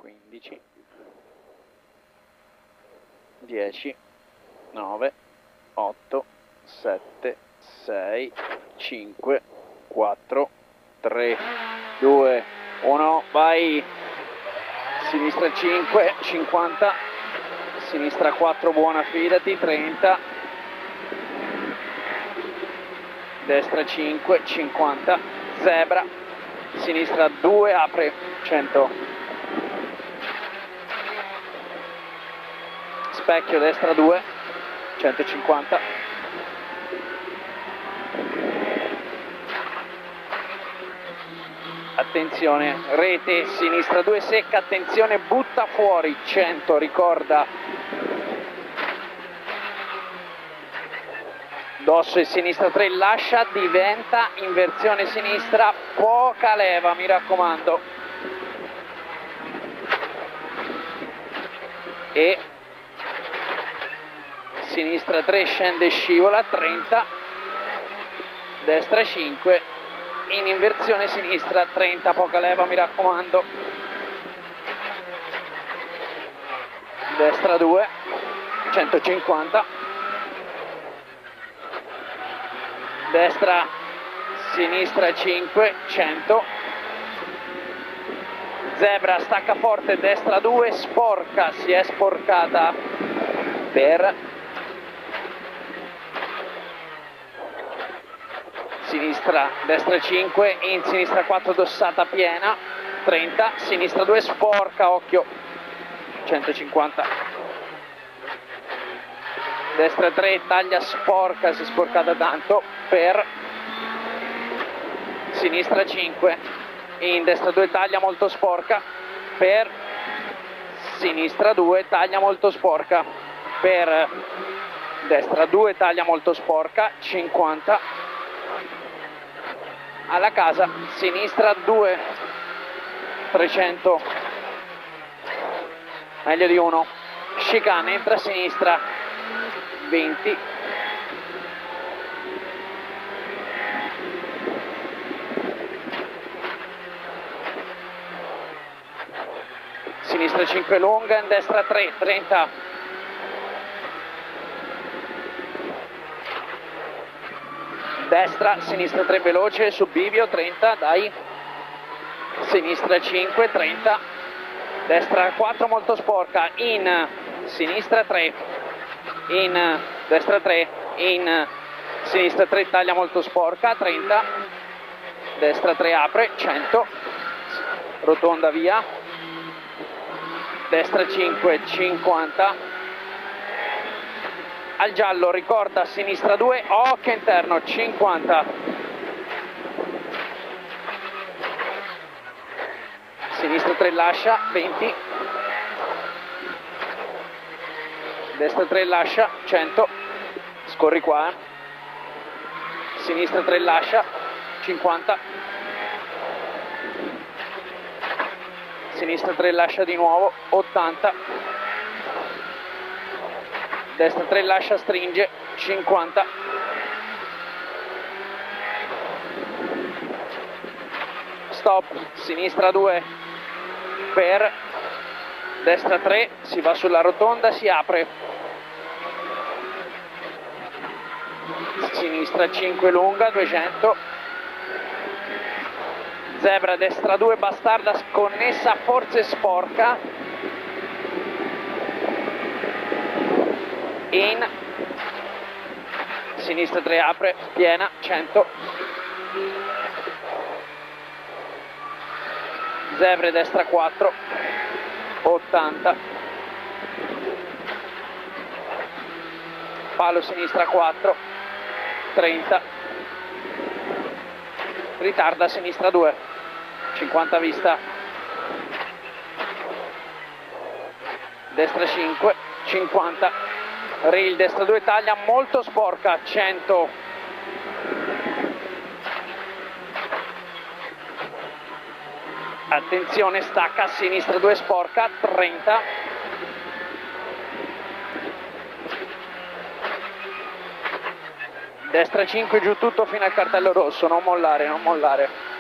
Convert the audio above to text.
15, 10, 9, 8, 7, 6, 5, 4, 3, 2, 1, vai! Sinistra 5, 50, sinistra 4, buona, fidati, 30, destra 5, 50, zebra, sinistra 2, apre, 100, specchio destra 2, 150, attenzione, rete, sinistra 2 secca, attenzione, butta fuori, 100, ricorda, dosso e sinistra 3, lascia, diventa inversione sinistra, poca leva, mi raccomando, e sinistra 3 scende e scivola, 30, destra 5, in inversione sinistra, 30, poca leva, mi raccomando, destra 2, 150, destra, sinistra 5, 100, zebra, stacca forte, destra 2, sporca, si è sporcata per sinistra, destra 5, in sinistra 4, dossata piena, 30, sinistra 2, sporca, occhio, 150, destra 3, taglia sporca, si è sporcata tanto, per sinistra 5, in destra 2, taglia molto sporca, per sinistra 2, taglia molto sporca, per destra 2, taglia molto sporca, 50, alla casa, sinistra 2, 300, meglio di 1, chicane, entra a sinistra, 20, sinistra 5 lunga, in destra 3, 30, destra, sinistra 3 veloce, su bivio, 30, dai, sinistra 5, 30, destra 4 molto sporca, in sinistra 3, in destra 3, in sinistra 3, taglia molto sporca, 30, destra 3 apre, 100, rotonda via, destra 5, 50, al giallo, ricorda, sinistra 2, occhio interno, 50, sinistra 3 lascia, 20, destra 3 lascia, 100, scorri qua, sinistra 3 lascia, 50, sinistra 3 lascia di nuovo, 80, destra 3 lascia, stringe, 50, stop, sinistra 2, per, destra 3, si va sulla rotonda, si apre, sinistra 5 lunga, 200, zebra, destra 2, bastarda, sconnessa, forse sporca, in sinistra 3 apre, piena, 100, zebra destra 4, 80, palo sinistra 4, 30, ritarda sinistra 2, 50 vista, destra 5, 50, rail destra 2, taglia molto sporca, 100, attenzione, stacca a sinistra 2 sporca, 30, destra 5 giù tutto fino al cartello rosso, non mollare, non mollare.